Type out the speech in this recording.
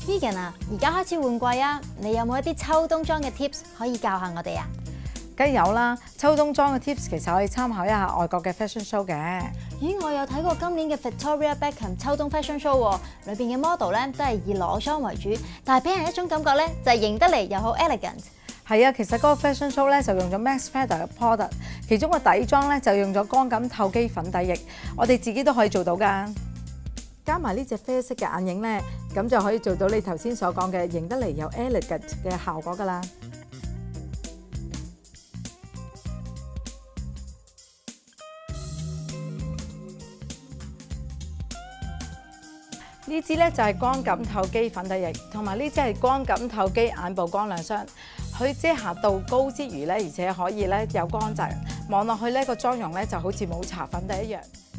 Vegan 啊，而家開始換季啊，你有冇一啲秋冬裝嘅 tips 可以教下我哋啊？ 梗係有啦，秋冬裝嘅 tips 其實可以參考一下外國嘅 fashion show 嘅。 咦，我有睇過今年嘅 Victoria Beckham 秋冬 fashion show 喎，裏邊嘅 model 咧都係以裸裝為主，但係俾人一種感覺咧就係型得嚟又好 elegant。 係啊，其實嗰個 fashion show 咧就用咗 Max Factor 嘅 product， 其中個底裝咧就用咗光感透肌粉底液，我哋自己都可以做到㗎。加埋呢隻啡色嘅眼影咧，咁就可以做到你頭先所講嘅型得嚟又 elegant 嘅效果㗎啦。呢支咧就係光感透肌粉底液，同埋呢支係光感透肌眼部光亮霜。佢遮瑕度高之餘咧，而且可以咧有光澤，望落去呢個妝容咧就好似冇搽粉底一樣。